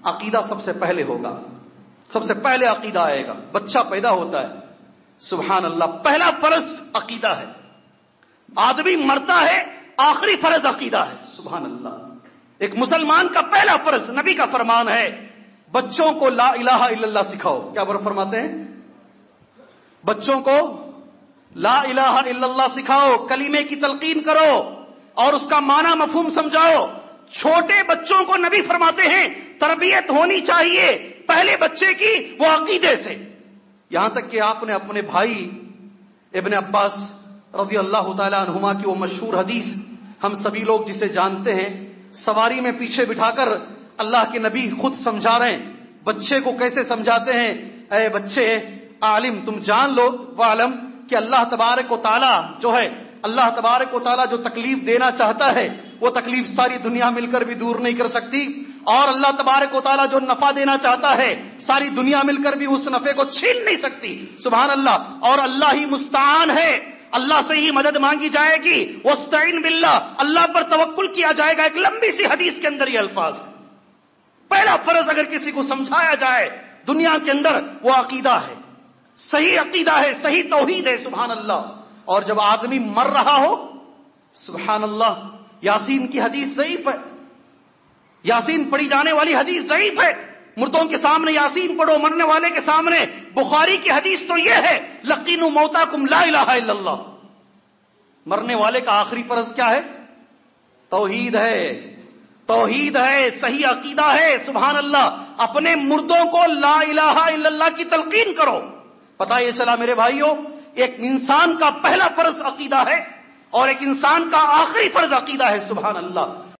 عقیدہ سب سے پہلے ہوگا، سب سے پہلے عقیدہ آئے گا. بچہ پیدا ہوتا ہے، سبحان اللہ، پہلا فرض عقیدہ ہے. آدمی مرتا ہے، آخری فرض عقیدہ ہے. سبحان اللہ. ایک مسلمان کا پہلا فرض، نبی کا فرمان ہے، بچوں کو لا الہ الا اللہ سکھاؤ. کیا فرماتے ہیں؟ بچوں کو لا الہ الا اللہ سکھاؤ، کلمے کی تلقین کرو اور اس کا معنی مفہوم سمجھاؤ. چھوٹے بچوں کو نبی فرماتے ہیں تربیت ہونی چاہیے پہلے بچے کی وہ عقیدے سے. یہاں تک کہ آپ نے اپنے بھائی ابن عباس رضی اللہ تعالی عنہما کی وہ مشہور حدیث ہم سبھی لوگ جسے جانتے ہیں، سواری میں پیچھے بٹھا کر اللہ کے نبی خود سمجھا رہے ہیں. بچے کو کیسے سمجھاتے ہیں؟ اے بچے، عالم تم جان لو وعلم کہ اللہ تبارک و تعالی جو ہے، اللہ تبارک و تعالی جو تکلیف دینا چاہتا ہے وہ تکلیف ساری دنیا مل کر بھی دور نہیں کر سکتی، اور اللہ تبارک و تعالی جو نفع دینا چاہتا ہے ساری دنیا مل کر بھی اس نفع کو چھین نہیں سکتی. سبحان اللہ. اور اللہ ہی مستعان ہے، اللہ سے ہی مدد مانگی جائے گی. واستعین باللہ، اللہ پر توکل کیا جائے گا. ایک لمبی سی حدیث کے اندر یہ الفاظ. پہلا فرض اگر کسی کو سمجھایا جائے دنیا کے اندر وہ عقیدہ ہے، صحیح عقیدہ ہے، صحیح توحید ہے. سبحان اللہ. اور جب آدمی مر رہا ہو، سبحان اللہ، یاسین کی حدیث ضعیف ہے، یاسین پڑھی جانے والی حدیث ضعیف ہے. مردوں کے سامنے یاسین پڑھو، مرنے والے کے سامنے. بخاری کی حدیث تو یہ ہے لقینوا موتاکم لا الہ الا اللہ. مرنے والے کا آخری فرض کیا ہے؟ توحید ہے، توحید ہے، صحیح عقیدہ ہے. سبحان اللہ. اپنے مردوں کو لا الہ الا اللہ کی تلقین کرو. پتہ یہ چلا میرے بھائیوں، ایک انسان کا پہلا فرض عقیدہ ہے اور ایک انسان کا آخری فرض عقیدہ ہے. سبحان اللہ.